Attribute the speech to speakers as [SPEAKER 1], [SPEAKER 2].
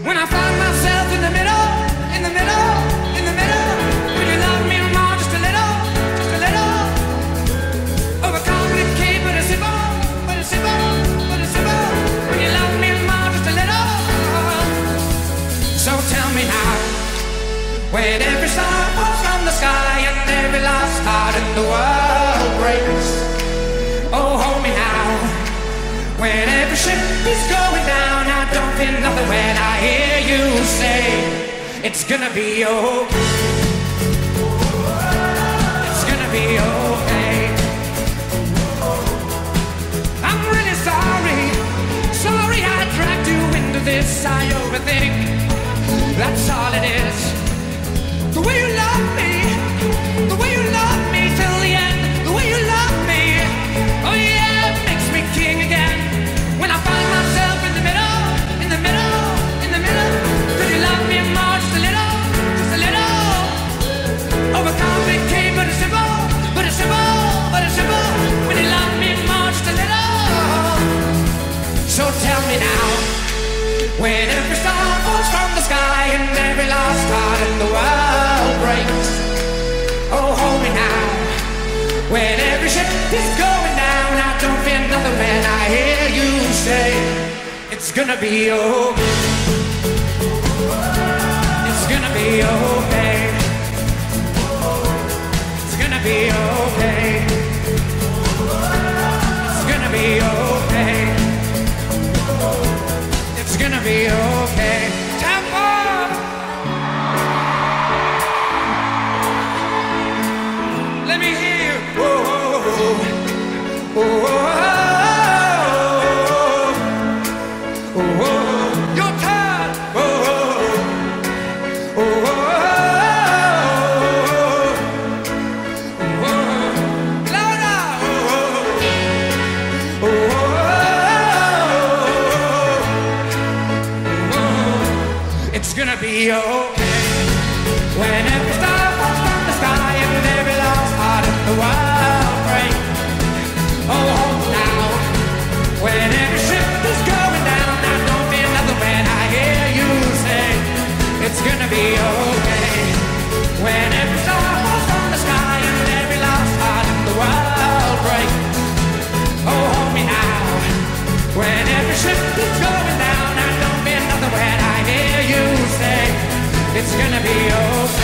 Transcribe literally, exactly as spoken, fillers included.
[SPEAKER 1] When I find myself in the middle, in the middle, in the middle, would you love me more just a little, just a little? Overcomplicate, but it's simple, but it's simple, but it's simple. Would you love me more just a little? So tell me now, when every star falls from the sky and every last heart in the world breaks. Oh, hold me now, when every ship is going down, I don't feel nothing when I hear you say it's gonna be okay. It's gonna be okay. I'm really sorry, sorry I dragged you into this. I overthink, that's all it is. The way you love me, the way you love me till the end, the way you love me, oh yeah, it makes me king again. When I find myself in the middle, in the middle, in the middle, could you love me more just a little, just a little? Overcomplicate, but it's simple, but it's simple, but it's simple. When you love me more just a little. So tell me now, when every star falls from the sky and every lost heart in the world breaks. Oh, hold me now, when every ship is going down, I don't feel nothing when I hear you say it's gonna be okay. It's gonna be okay. It's gonna be okay. It's gonna be okay. It's gonna be okay. Tempo! Let me hear you. Whoa, whoa, whoa, whoa, whoa. Your turn. Whoa, whoa, whoa. Louder. Whoa, whoa. It's gonna be okay. When every star falls from the sky and every lost heart in the world breaks. Oh, hold now, when every ship is going down, I don't feel nothing when I hear you say it's gonna be okay. When every star falls from the sky and every lost heart in the world breaks. Oh, hold me now, when every ship is going down, I don't feel nothing when I hear you say it's gonna be okay.